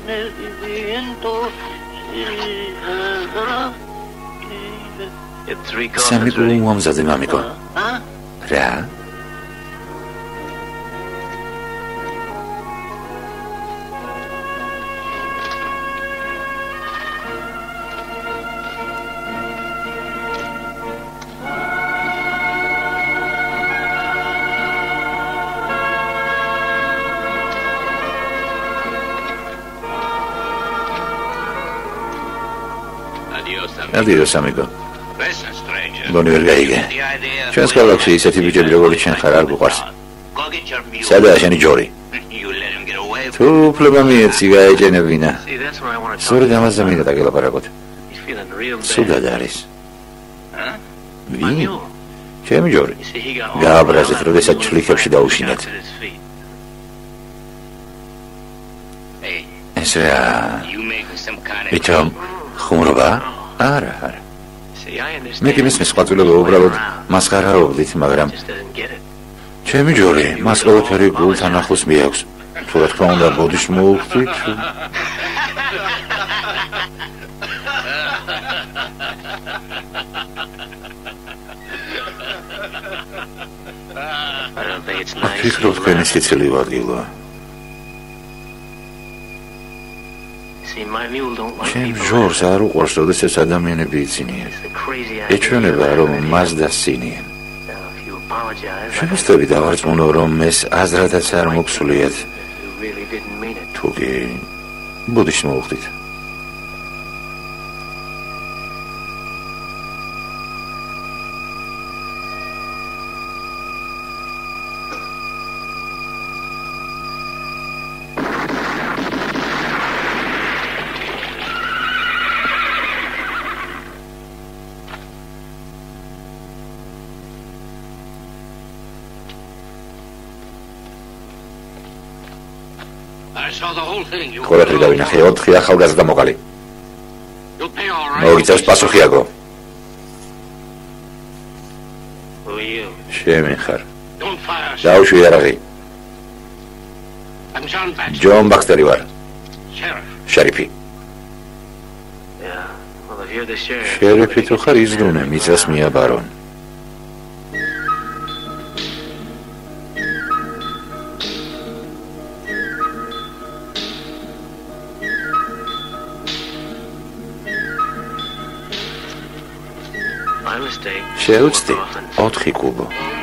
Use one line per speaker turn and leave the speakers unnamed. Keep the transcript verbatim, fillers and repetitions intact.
სამი გული მომზადე მამიკო. რა? Adios, amigo. გონი ვერ გაიგე. ჩვენს ქალაქში ისეთი ბიჭები როგორიც შენ ხარ არ გვყვარს. სადაა შენი ჯორი? თუ უფლება მიეცი გაეჯენებინა. სწორედ ამაზე მინდა დაგელაპარაკოთ. სულად არის. ვინ? ჩემი ჯორი. გააბრაზეთ, როდესაც ჩლიქებში დაუშინეთ. ესე ვითომ ხუმრობა? არა, არა. მე კი მისმის ყვაწვილობა უბრალოდ მასხარაობდით, მაგრამ ჩემი ჯორი მას ყოველთვიური გულთან ახლოს მიაქვს. თუ რა თქმა უნდა ბოდიშს მოუხდით. ფიქრობ თქვენი სიცილი ვადგილოა. ჩემ ჟორს არ უყვარს, როდესაც ადამიანები იცინიან. ეჩვენება, რომ მას დასცინიან. შემოსწრებით დავარწმუნო, რომ ეს აზრადაც არ მოგსულიათ. თუ კი ბუდიშს მოუხდით. ყველაფერი დავინახე, ოთხი ახალგაზრდა მოკალი. მოგიწევს პასუხიაგო. შემენ ხარ. დაუშვი არაღი. ჯონ ბაქსტერი ვარ. შერიფი. შერიფი თუ ხარ იზრუნე, მიწას მიაბარონ. შეუცდი ოთხი კუბო.